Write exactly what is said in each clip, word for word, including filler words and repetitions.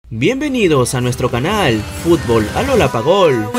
Bienvenidos a nuestro canal Fútbol a Lollapagol.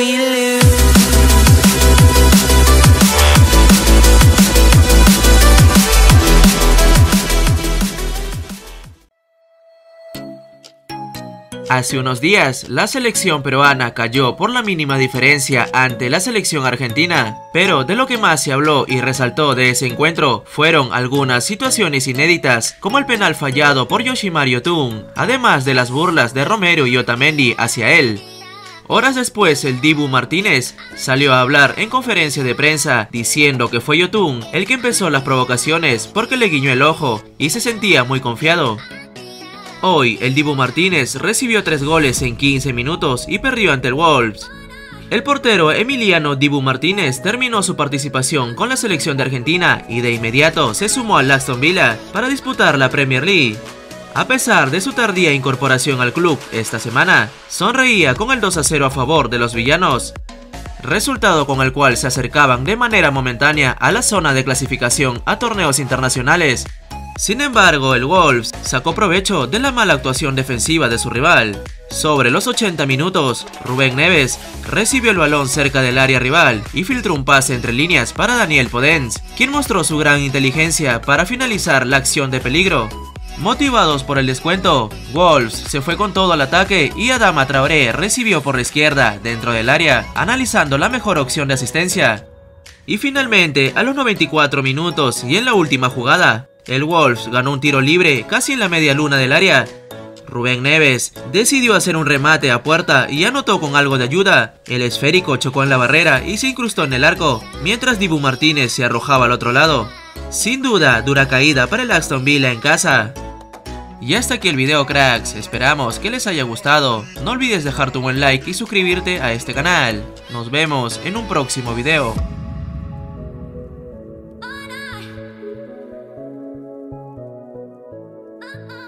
Hace unos días, la selección peruana cayó por la mínima diferencia ante la selección argentina, pero de lo que más se habló y resaltó de ese encuentro fueron algunas situaciones inéditas, como el penal fallado por Yoshimar Yotun, además de las burlas de Romero y Otamendi hacia él. Horas después, el Dibu Martínez salió a hablar en conferencia de prensa diciendo que fue Yotun el que empezó las provocaciones porque le guiñó el ojo y se sentía muy confiado. Hoy, el Dibu Martínez recibió tres goles en quince minutos y perdió ante el Wolves. El portero Emiliano Dibu Martínez terminó su participación con la selección de Argentina y de inmediato se sumó al Aston Villa para disputar la Premier League. A pesar de su tardía incorporación al club esta semana, sonreía con el dos a cero a favor de los villanos, resultado con el cual se acercaban de manera momentánea a la zona de clasificación a torneos internacionales. Sin embargo, el Wolves sacó provecho de la mala actuación defensiva de su rival. Sobre los ochenta minutos, Rubén Neves recibió el balón cerca del área rival y filtró un pase entre líneas para Daniel Podence, quien mostró su gran inteligencia para finalizar la acción de peligro. Motivados por el descuento, Wolves se fue con todo al ataque y Adama Traoré recibió por la izquierda dentro del área, analizando la mejor opción de asistencia. Y finalmente, a los noventa y cuatro minutos y en la última jugada, el Wolves ganó un tiro libre casi en la media luna del área. Rubén Neves decidió hacer un remate a puerta y anotó con algo de ayuda. El esférico chocó en la barrera y se incrustó en el arco, mientras Dibu Martínez se arrojaba al otro lado. Sin duda, dura caída para el Aston Villa en casa. Y hasta aquí el video, cracks. Esperamos que les haya gustado. No olvides dejar tu buen like y suscribirte a este canal. Nos vemos en un próximo video. Uh-uh.